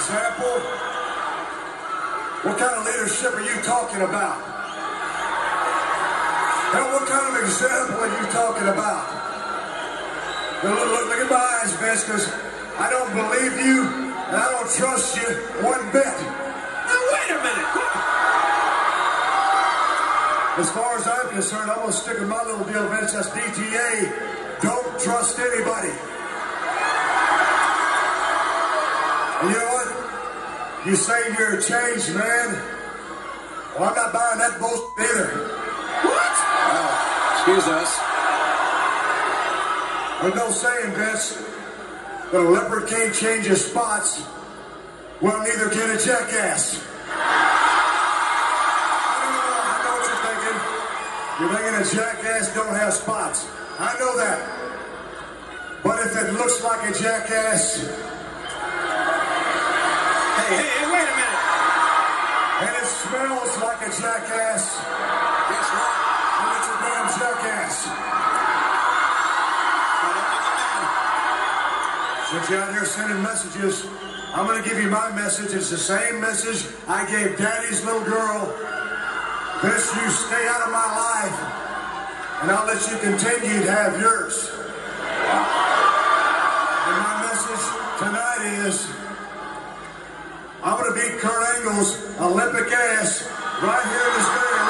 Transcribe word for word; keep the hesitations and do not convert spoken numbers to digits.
example? What kind of leadership are you talking about? Now, what kind of example are you talking about? Now, look, look, look at my eyes, Vince, because I don't believe you and I don't trust you one bit. Now, wait a minute. As far as I'm concerned, I'm going to stick with my little deal, Vince. That's D T A. Don't trust anybody. And you know what? You say you're a changed man. Well, I'm not buying that bullshit either. What? Well, excuse us. There's no saying, Vince, that a leopard can't change his spots. Well, neither can a jackass. I know, I know what you're thinking. You're thinking a jackass don't have spots. I know that. But if it looks like a jackass... Hey, hey, hey, wait a minute. And it smells like a jackass. Guess what? And it's a damn jackass. Since you're out here sending messages, I'm going to give you my message. It's the same message I gave Daddy's little girl. This, you stay out of my life, and I'll let you continue to have yours. And my message tonight is, I'm going to beat Kurt Angle's Olympic ass right here in this very